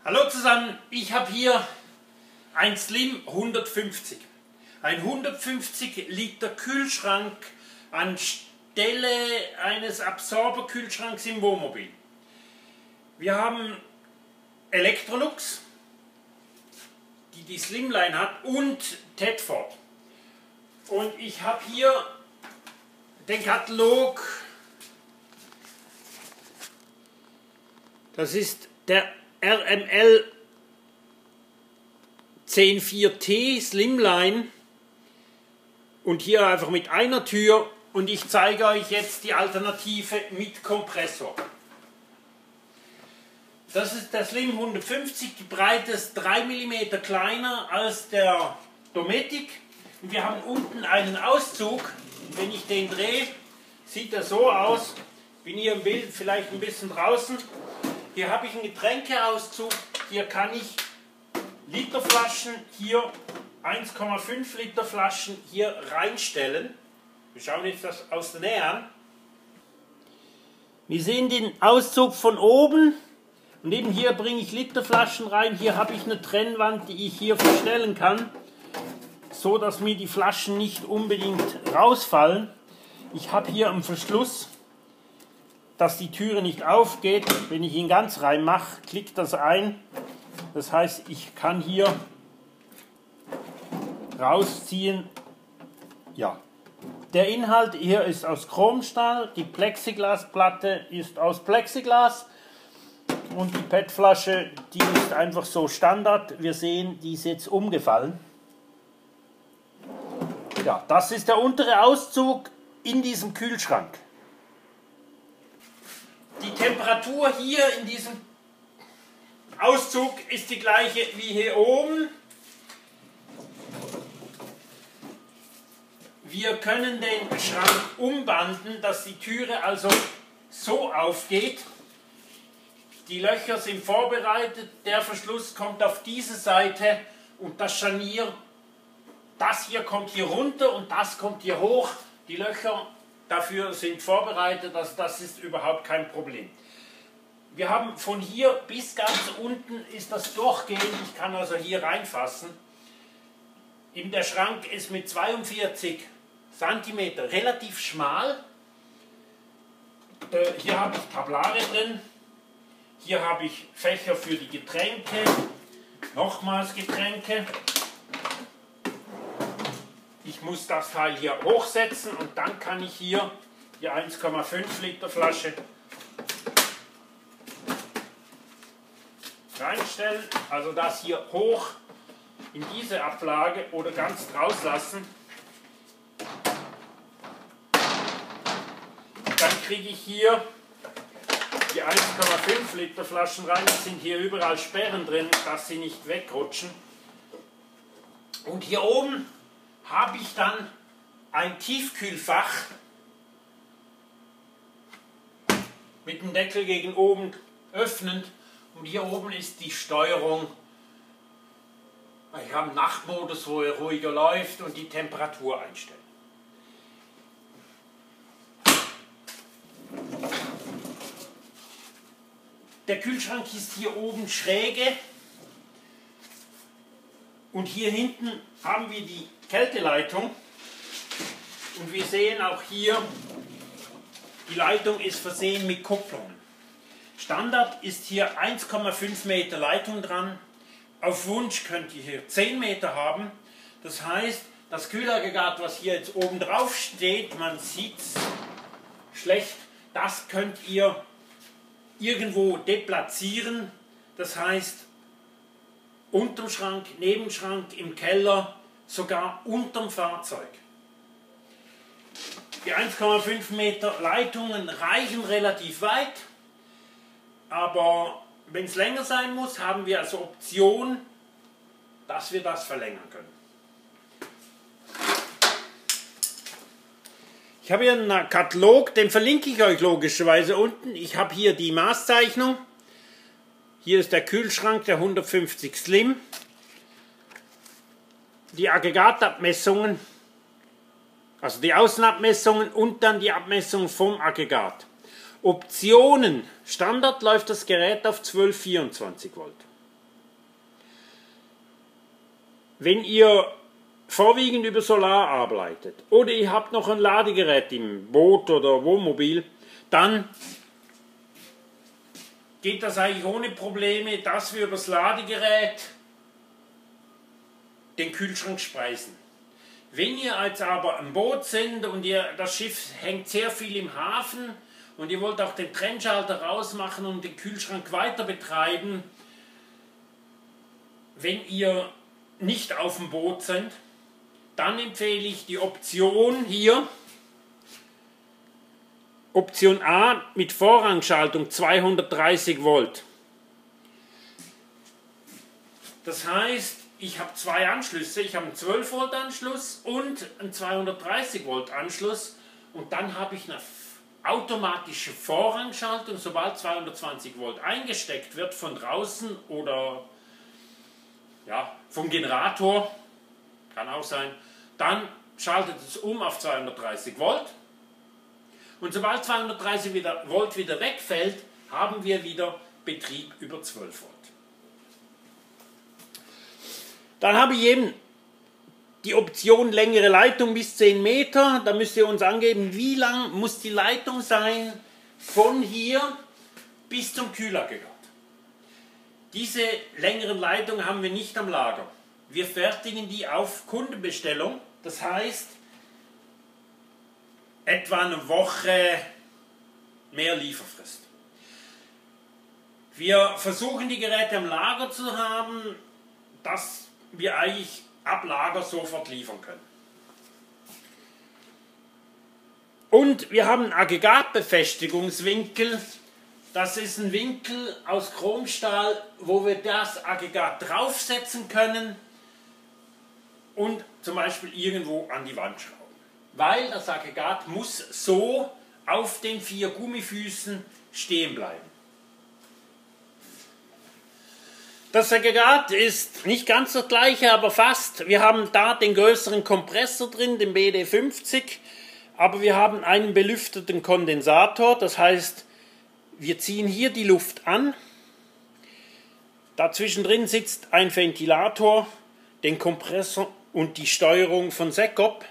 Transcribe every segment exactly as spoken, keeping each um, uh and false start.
Hallo zusammen, ich habe hier ein Slim hundertfünfzig. Ein hundertfünfzig Liter Kühlschrank anstelle eines Absorberkühlschranks im Wohnmobil. Wir haben Electrolux, die die Slimline hat, und Tedford. Und ich habe hier den Katalog. Das ist der R M L zehn Punkt vier T Slimline und hier einfach mit einer Tür, und ich zeige euch jetzt die Alternative mit Kompressor. Das ist der Slim hundertfünfzig, die Breite ist drei Millimeter kleiner als der Dometic, und wir haben unten einen Auszug. Wenn ich den drehe, sieht er so aus. Bin hier im Bild vielleicht ein bisschen draußen. Hier habe ich einen Getränkeauszug, hier kann ich Literflaschen, hier eins Komma fünf Liter Flaschen hier reinstellen. Wir schauen jetzt das aus der Nähe an. Wir sehen den Auszug von oben, und eben hier bringe ich Literflaschen rein. Hier habe ich eine Trennwand, die ich hier verstellen kann, so dass mir die Flaschen nicht unbedingt rausfallen. Ich habe hier einen Verschluss, dass die Türe nicht aufgeht. Wenn ich ihn ganz rein mache, klickt das ein. Das heißt, ich kann hier rausziehen. Ja. Der Inhalt hier ist aus Chromstahl, die Plexiglasplatte ist aus Plexiglas und die P E T-Flasche, die ist einfach so Standard. Wir sehen, die ist jetzt umgefallen. Ja, das ist der untere Auszug in diesem Kühlschrank. Die Temperatur hier in diesem Auszug ist die gleiche wie hier oben. Wir können den Schrank umbanden, dass die Türe also so aufgeht. Die Löcher sind vorbereitet, der Verschluss kommt auf diese Seite und das Scharnier, das hier kommt hier runter und das kommt hier hoch. Die Löcher dafür sind vorbereitet, also das ist überhaupt kein Problem. Wir haben von hier bis ganz unten ist das durchgehend, ich kann also hier reinfassen. Eben der Schrank ist mit zweiundvierzig Zentimeter relativ schmal. Äh, hier habe ich Tablare drin, hier habe ich Fächer für die Getränke, nochmals Getränke. Ich muss das Teil hier hochsetzen und dann kann ich hier die eins Komma fünf Liter Flasche reinstellen, also das hier hoch in diese Ablage oder ganz draus lassen. Dann kriege ich hier die eins Komma fünf Liter Flaschen rein. Es sind hier überall Sperren drin, dass sie nicht wegrutschen. Und hier oben habe ich dann ein Tiefkühlfach mit dem Deckel gegen oben öffnend, und hier oben ist die Steuerung. Ich habe einen Nachtmodus, wo er ruhiger läuft, und die Temperatur einstellen. Der Kühlschrank ist hier oben schräge, und hier hinten haben wir die Kälteleitung, und wir sehen auch hier, die Leitung ist versehen mit Kupplungen. Standard ist hier eins Komma fünf Meter Leitung dran. Auf Wunsch könnt ihr hier zehn Meter haben. Das heißt, das Kühlaggregat, was hier jetzt oben drauf steht, man sieht es schlecht, das könnt ihr irgendwo deplatzieren. Das heißt, unterm Schrank, neben dem Schrank, im Keller, sogar unterm Fahrzeug. Die eins Komma fünf Meter Leitungen reichen relativ weit, aber wenn es länger sein muss, haben wir als Option, dass wir das verlängern können. Ich habe hier einen Katalog, den verlinke ich euch logischerweise unten. Ich habe hier die Maßzeichnung. Hier ist der Kühlschrank, der hundertfünfzig Slim. Die Aggregatabmessungen, also die Außenabmessungen und dann die Abmessung vom Aggregat. Optionen. Standard läuft das Gerät auf zwölf vierundzwanzig Volt. wenn ihr vorwiegend über Solar arbeitet oder ihr habt noch ein Ladegerät im Boot oder Wohnmobil, dann geht das eigentlich ohne Probleme, dass wir über das Ladegerät den Kühlschrank speisen. Wenn ihr jetzt aber ein Boot sind und ihr, das Schiff hängt sehr viel im Hafen und ihr wollt auch den Trennschalter rausmachen und den Kühlschrank weiter betreiben, wenn ihr nicht auf dem Boot seid, dann empfehle ich die Option hier, Option A mit Vorrangschaltung zweihundertdreißig Volt. Das heißt, ich habe zwei Anschlüsse, ich habe einen zwölf Volt Anschluss und einen zweihundertdreißig Volt Anschluss und dann habe ich eine automatische Vorrangschaltung, sobald zweihundertzwanzig Volt eingesteckt wird von draußen oder ja, vom Generator, kann auch sein, dann schaltet es um auf zweihundertdreißig Volt und sobald zweihundertdreißig Volt wieder wegfällt, haben wir wieder Betrieb über zwölf Volt. Dann habe ich eben die Option längere Leitung bis zehn Meter. Da müsst ihr uns angeben, wie lang muss die Leitung sein von hier bis zum Kühlaggregat. Diese längeren Leitungen haben wir nicht am Lager. Wir fertigen die auf Kundenbestellung. Das heißt, etwa eine Woche mehr Lieferfrist. Wir versuchen die Geräte am Lager zu haben, dass wir eigentlich ab Lager sofort liefern können. Und wir haben einen Aggregatbefestigungswinkel. Das ist ein Winkel aus Chromstahl, wo wir das Aggregat draufsetzen können und zum Beispiel irgendwo an die Wand schrauben. Weil das Aggregat muss so auf den vier Gummifüßen stehen bleiben. Das Aggregat ist nicht ganz das gleiche, aber fast. Wir haben da den größeren Kompressor drin, den B D fünfzig, aber wir haben einen belüfteten Kondensator, das heißt, wir ziehen hier die Luft an. Dazwischen drin sitzt ein Ventilator, den Kompressor und die Steuerung von Seccop.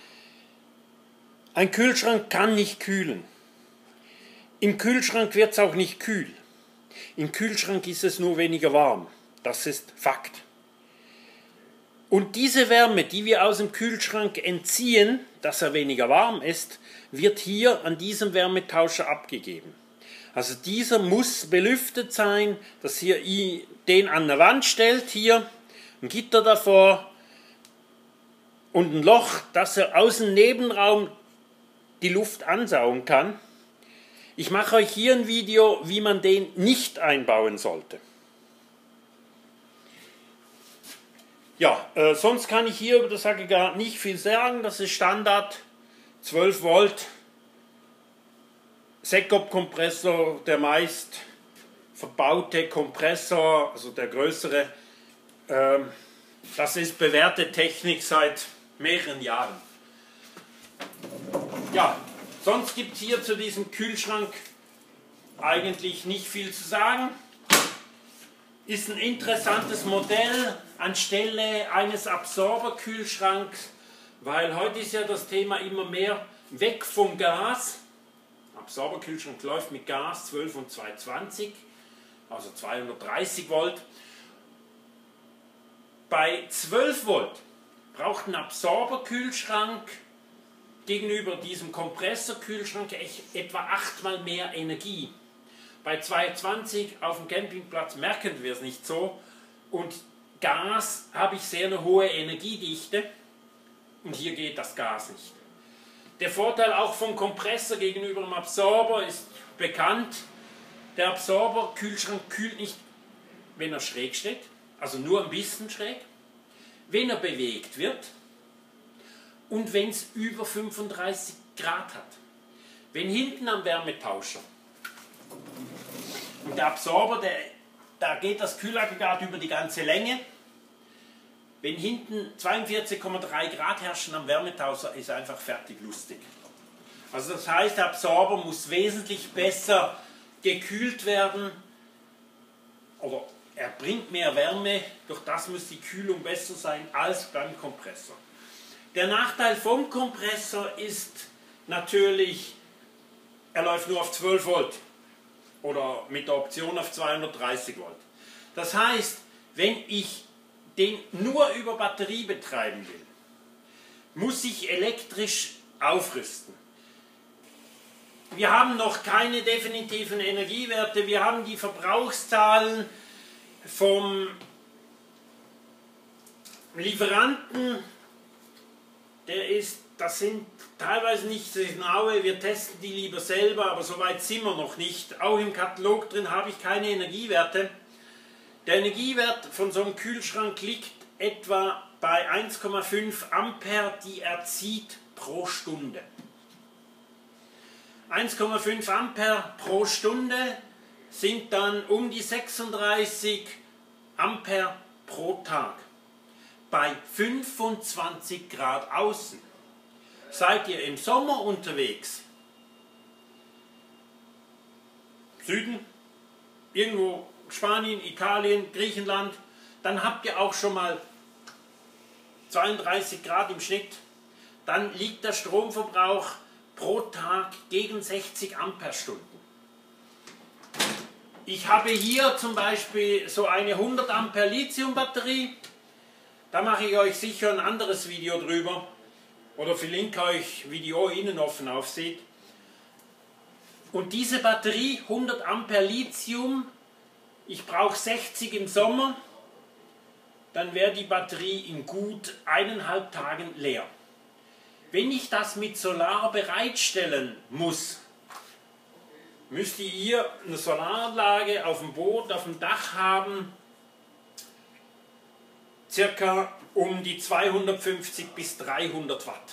Ein Kühlschrank kann nicht kühlen. Im Kühlschrank wird es auch nicht kühl. Im Kühlschrank ist es nur weniger warm. Das ist Fakt. Und diese Wärme, die wir aus dem Kühlschrank entziehen, dass er weniger warm ist, wird hier an diesem Wärmetauscher abgegeben. Also dieser muss belüftet sein, dass ihr den an der Wand stellt, hier ein Gitter davor und ein Loch, dass er aus dem Nebenraum die Luft ansaugen kann. Ich mache euch hier ein Video, wie man den nicht einbauen sollte. Ja, äh, sonst kann ich hier über das Aggregat nicht viel sagen. Das ist Standard, zwölf Volt, Seccop-Kompressor, der meist verbaute Kompressor, also der größere. Äh, das ist bewährte Technik seit mehreren Jahren. Ja. Sonst gibt es hier zu diesem Kühlschrank eigentlich nicht viel zu sagen. Ist ein interessantes Modell anstelle eines Absorberkühlschranks, weil heute ist ja das Thema immer mehr weg vom Gas. Absorberkühlschrank läuft mit Gas zwölf und zweihundertzwanzig, also zweihundertdreißig Volt. Bei zwölf Volt braucht ein Absorberkühlschrank gegenüber diesem Kompressorkühlschrank etwa achtmal mehr Energie. Bei zweihundertzwanzig auf dem Campingplatz merken wir es nicht so und Gas habe ich sehr eine hohe Energiedichte und hier geht das Gas nicht. Der Vorteil auch vom Kompressor gegenüber dem Absorber ist bekannt. Der Absorberkühlschrank kühlt nicht, wenn er schräg steht, also nur ein bisschen schräg, wenn er bewegt wird, und wenn es über fünfunddreißig Grad hat. Wenn hinten am Wärmetauscher und der Absorber, der, da geht das Kühlaggregat über die ganze Länge. Wenn hinten zweiundvierzig Komma drei Grad herrschen am Wärmetauscher, ist einfach fertig lustig. Also das heißt, der Absorber muss wesentlich besser gekühlt werden oder er bringt mehr Wärme, durch das muss die Kühlung besser sein als beim Kompressor. Der Nachteil vom Kompressor ist natürlich, er läuft nur auf zwölf Volt oder mit der Option auf zweihundertdreißig Volt. Das heißt, wenn ich den nur über Batterie betreiben will, muss ich elektrisch aufrüsten. Wir haben noch keine definitiven Energiewerte, wir haben die Verbrauchszahlen vom Lieferanten, der ist, das sind teilweise nicht so genaue, wir testen die lieber selber, aber so weit sind wir noch nicht. Auch im Katalog drin habe ich keine Energiewerte. Der Energiewert von so einem Kühlschrank liegt etwa bei eins Komma fünf Ampere, die er zieht pro Stunde. eins Komma fünf Ampere pro Stunde sind dann um die sechsunddreißig Ampere pro Tag. Bei fünfundzwanzig Grad außen. Seid ihr im Sommer unterwegs, Süden, irgendwo Spanien, Italien, Griechenland, dann habt ihr auch schon mal zweiunddreißig Grad im Schnitt. Dann liegt der Stromverbrauch pro Tag gegen sechzig Amperestunden. Ich habe hier zum Beispiel so eine hundert Ampere Lithium-Batterie. Da mache ich euch sicher ein anderes Video drüber. Oder verlinke euch, wie die Ohr innen offen aufsieht. Und diese Batterie, hundert Ampere Lithium, ich brauche sechzig im Sommer, dann wäre die Batterie in gut eineinhalb Tagen leer. Wenn ich das mit Solar bereitstellen muss, müsst ihr hier eine Solaranlage auf dem Boot, auf dem Dach haben, circa um die zweihundertfünfzig bis dreihundert Watt.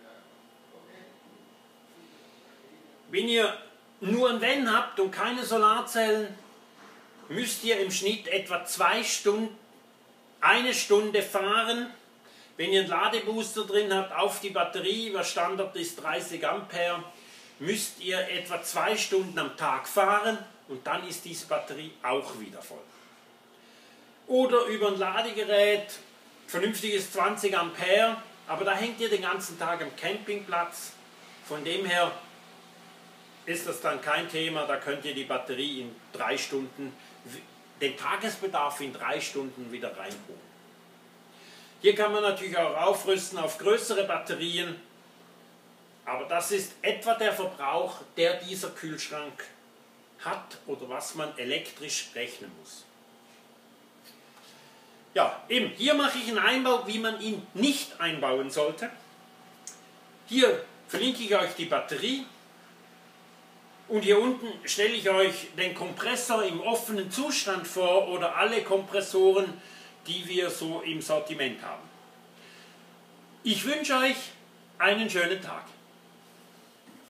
Wenn ihr nur ein Van habt und keine Solarzellen, müsst ihr im Schnitt etwa zwei Stunden, eine Stunde fahren. Wenn ihr einen Ladebooster drin habt auf die Batterie, was Standard ist dreißig Ampere, müsst ihr etwa zwei Stunden am Tag fahren und dann ist diese Batterie auch wieder voll. Oder über ein Ladegerät, vernünftiges zwanzig Ampere, aber da hängt ihr den ganzen Tag am Campingplatz. Von dem her ist das dann kein Thema, da könnt ihr die Batterie in drei Stunden, den Tagesbedarf in drei Stunden wieder reinholen. Hier kann man natürlich auch aufrüsten auf größere Batterien, aber das ist etwa der Verbrauch, der dieser Kühlschrank hat oder was man elektrisch rechnen muss. Ja, eben, hier mache ich einen Einbau, wie man ihn nicht einbauen sollte. Hier verlinke ich euch die Batterie und hier unten stelle ich euch den Kompressor im offenen Zustand vor oder alle Kompressoren, die wir so im Sortiment haben. Ich wünsche euch einen schönen Tag.